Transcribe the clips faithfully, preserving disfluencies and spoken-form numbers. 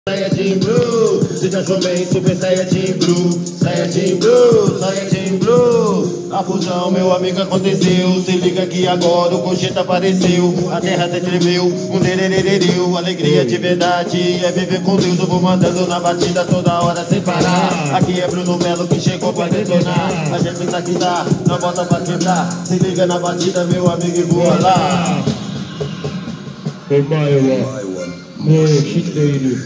Saiyajin Blue, se transformei em Super Saiyajin Blue. Saiyajin Blue, Saiyajin Blue. A fusão, meu amigo, aconteceu. Se liga que agora o Gogeta apareceu. A terra até tremeu, um derererereu. Alegria de verdade é viver com Deus. Eu vou mandando na batida toda hora sem parar. Aqui é Bruno Melo que chegou pra detonar. A gente tá aqui tá, não bota pra quebrar. Se liga na batida, meu amigo, e voa lá. Hey, Maiwa. Mo, Shiteiru.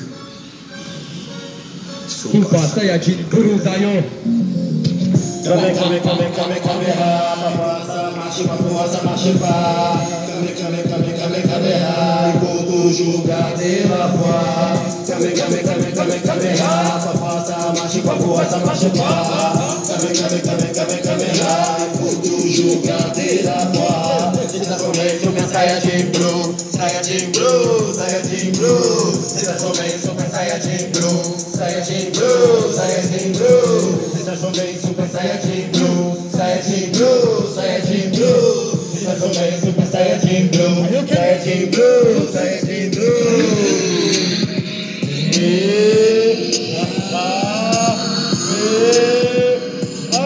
Super Saiyajin Blue da yo. Kame, kame, kame, kame, kame, ha. Papasa, machipa, força, machipa. Kame, kame, kame, kame, kame, ha. Enquanto julgar pela voz. Kame, kame, kame, kame, kame, ha. Papasa, machipa, força, machipa. Kame, kame, kame, kame, kame, ha. Enquanto julgar pela voz. Se transformei em Super Saiyajin Blue. Saiyajin Blue, Saiyajin Blue. Se transformei em Super Saiyajin Blue. Saiyajin Blue, Saiyajin Blue. Se transformei em Super Saiyajin Blue. Saiyajin Blue, Saiyajin Blue. Se transformei em Super Saiyajin Blue. Saiyajin Blue, Saiyajin Blue. E ah, e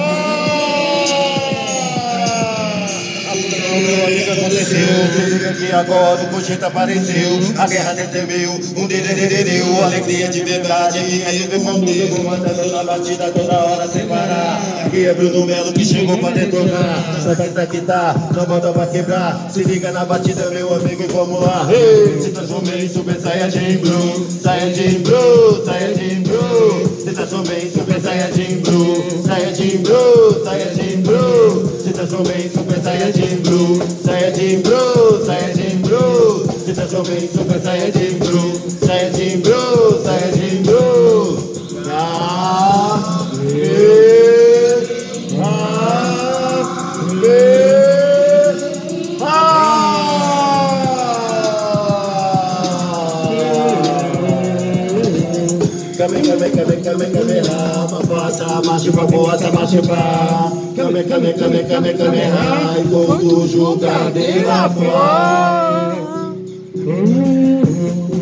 ah. Meu amigo, aconteceu. Se liga que agora o Gogeta apareceu. A guerra determinou, um derererereu. Alegria de verdade, é viver com Deus. Vou mandando na batida toda hora sem parar. Aqui é Bruno Melo que chegou pra detonar. Essa fita que tá, não bota pra quebrar. Se liga na batida, meu amigo, e vamos lá. Hey! Se transformei em Super Saiyajin Blue. Saiyajin Blue, Saiyajin Blue. Se transformei em Super Saiyajin Blue. Saiyajin Blue, Saiyajin Blue. Se transformei em Super Saiyajin Blue. Saiyajin Blue, Saiyajin Blue. Se transformei em Super Saiyajin Blue. Saiyajin Blue, Saiyajin Blue. Ah, e, ah, e, ah. Kame, kame, kame, kame, kame, ha. Papasa, machipa, força, machipa. Kame, kame, kame, kame, kame, ha. Enquanto julgar de lá fora.